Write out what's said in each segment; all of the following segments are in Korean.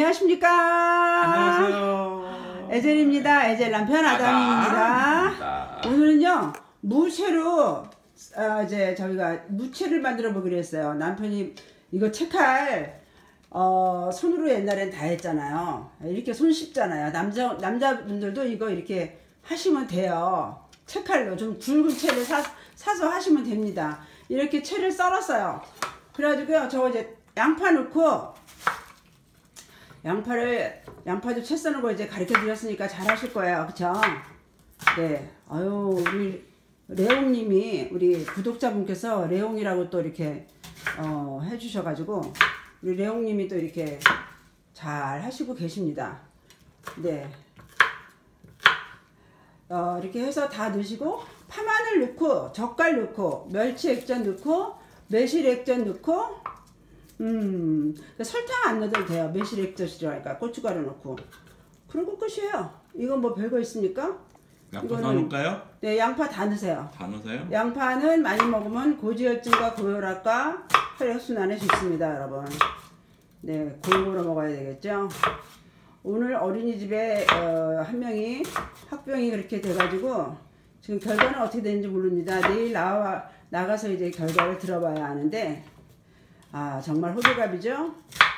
안녕하십니까. 안녕하세요. 에젤입니다. 에젤 남편 아담입니다. 오늘은요 무채로 이제 저희가 무채를 만들어 보기로 했어요. 남편이 이거 채칼 손으로 옛날엔 다 했잖아요. 이렇게 손 씻잖아요. 남자분들도 이거 이렇게 하시면 돼요. 채칼로 좀 굵은 채를 사서 하시면 됩니다. 이렇게 채를 썰었어요. 그래가지고요 저 이제 양파 넣고, 양파도 채 써는 거 이제 가르쳐 드렸으니까 잘 하실 거예요. 그쵸? 네. 아유, 우리 레옹님이, 우리 구독자분께서 레옹이라고 또 이렇게, 해주셔가지고, 우리 레옹님이 또 이렇게 잘 하시고 계십니다. 네. 이렇게 해서 다 넣으시고, 파마늘 넣고, 젓갈 넣고, 멸치 액젓 넣고, 매실 액젓 넣고, 설탕 안 넣어도 돼요. 매실 액젓이라니까 고춧가루 넣고. 그리고 끝이에요. 이건 뭐 별거 있습니까? 양파 다 넣을까요? 네, 양파 다 넣으세요. 다 넣으세요? 양파는 많이 먹으면 고지혈증과 고혈압과 혈액순환에 좋습니다, 여러분. 네, 골고루 먹어야 되겠죠. 오늘 어린이집에 한 명이 합병이 그렇게 돼가지고 지금 결과는 어떻게 되는지 모릅니다. 내일 나가서 이제 결과를 들어봐야 하는데, 정말 호들갑이죠.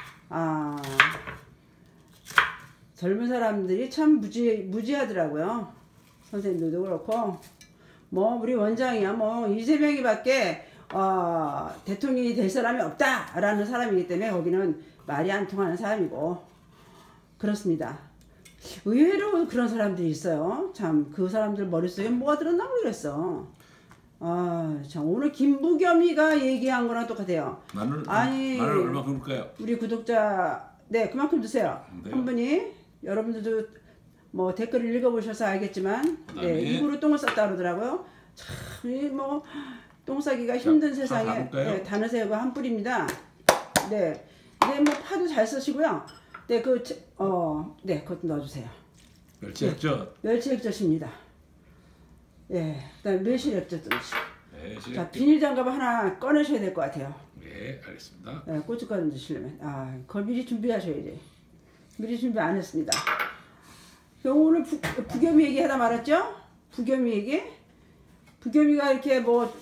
젊은 사람들이 참 무지하더라고요. 선생님들도 그렇고, 뭐 우리 원장이야 뭐 이재명이밖에 대통령이 될 사람이 없다라는 사람이기 때문에 거기는 말이 안 통하는 사람이고 그렇습니다. 의외로 그런 사람들이 있어요. 참 그 사람들 머릿속에 뭐가 들었나 모르겠어. 참 오늘 김부겸이가 얘기한 거랑 똑같아요. 마늘 얼마 큼을까요? 우리 구독자 네 그만큼 드세요. 네. 한 분이 여러분들도 뭐 댓글을 읽어보셔서 알겠지만 네, 입으로 똥을 쌌다 그러더라고요. 참 뭐 똥 싸기가 힘든 세상에 네, 다 넣으세요가 한 뿌리입니다. 네, 네 뭐 파도 잘 쓰시고요. 네 네 그것도 넣어주세요. 멸치 액젓. 네, 멸치 액젓입니다. 예, 그다음 매실 액젓도 넣으시고. 자, 비닐 장갑 하나 꺼내셔야 될 것 같아요. 네, 알겠습니다. 네, 고춧가루 넣으시려면 그걸 미리 준비하셔야지. 미리 준비 안 했습니다. 오늘 부겸이 얘기하다 말았죠? 부겸이 얘기? 부겸이가 이렇게 뭐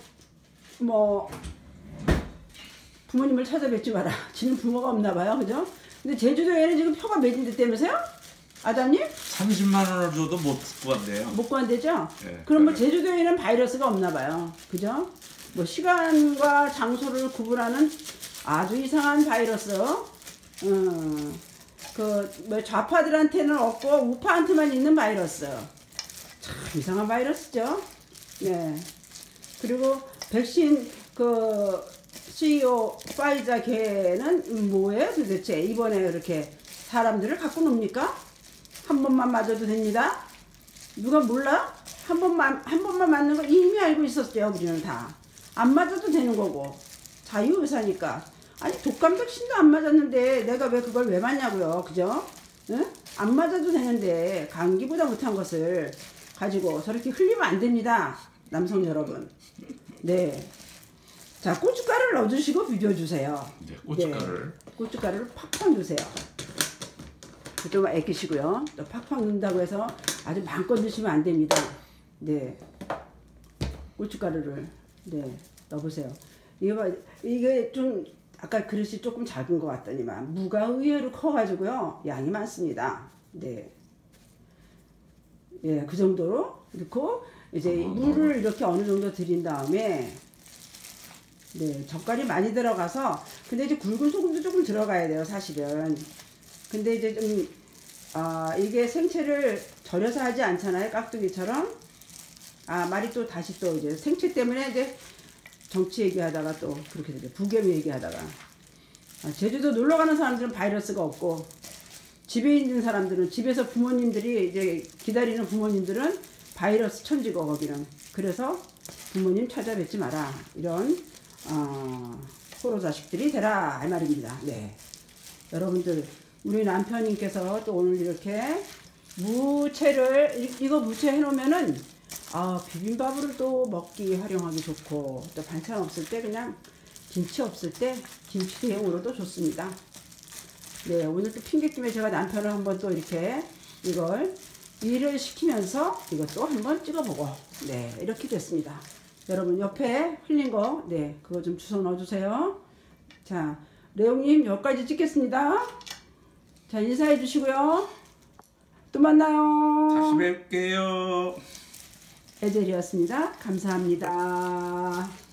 부모님을 찾아뵙지 마라. 지는 부모가 없나 봐요, 그죠? 근데 제주도에는 지금 표가 매진됐다면서요? 아담님? 30만 원을 줘도 못 구한대요. 못 구한대죠? 네, 그럼 뭐 제주도에는 바이러스가 없나 봐요. 그죠? 뭐 시간과 장소를 구분하는 아주 이상한 바이러스. 뭐 좌파들한테는 없고 우파한테만 있는 바이러스. 참 이상한 바이러스죠. 네. 그리고 백신 CEO 파이자 걔는 뭐예요 도대체? 이번에 이렇게 사람들을 갖고 놉니까? 한 번만 맞아도 됩니다. 누가 몰라? 한 번만 맞는 거 이미 알고 있었죠. 우리는 다. 안 맞아도 되는 거고. 자유의사니까. 아니 독감 백신도 안 맞았는데 내가 그걸 왜 맞냐고요. 그죠? 응? 안 맞아도 되는데 감기보다 못한 것을 가지고 저렇게 흘리면 안 됩니다. 남성 여러분. 네. 자, 고춧가루를 넣어주시고 비벼주세요. 네, 고춧가루를. 네, 고춧가루를 팍팍 넣으세요. 좀 애끼시고요. 또 팍팍 넣는다고 해서 아주 마음껏 넣으시면 안 됩니다. 네. 고춧가루를 넣어보세요. 이게 좀 아까 그릇이 조금 작은 것 같더니만 무가 의외로 커가지고요 양이 많습니다. 네. 예, 그 정도로 넣고 이제 물을 이렇게 어느 정도 들인 다음에 네, 젓갈이 많이 들어가서 근데 이제 굵은 소금도 조금 들어가야 돼요, 사실은. 근데 이제 좀 이게 생채를 절여서 하지 않잖아요, 깍두기처럼. 말이 또 다시 또 이제 생채 때문에 이제 정치 얘기하다가 또 그렇게 되죠. 부겸 얘기하다가. 제주도 놀러 가는 사람들은 바이러스가 없고 집에 있는 사람들은 집에서 부모님들이 이제 기다리는 부모님들은 바이러스 천지고 거기는. 그래서 부모님 찾아뵙지 마라. 이런 호로 자식들이 되라 할 말입니다. 네. 여러분들 우리 남편님께서 또 오늘 이렇게 무채를 이거 무채 해놓으면은 비빔밥으로 또 먹기 활용하기 좋고 또 반찬 없을 때 그냥 김치 없을 때 김치 대용으로도 좋습니다. 네, 오늘 또 핑계김에 제가 남편을 한번 또 이렇게 이걸 일을 시키면서 이것도 한번 찍어보고, 네, 이렇게 됐습니다. 여러분 옆에 흘린 거, 네, 그거 좀 주워 넣어주세요. 자, 레옹님 여기까지 찍겠습니다. 자, 인사해 주시고요. 또 만나요. 다시 뵐게요. 에델이었습니다. 감사합니다.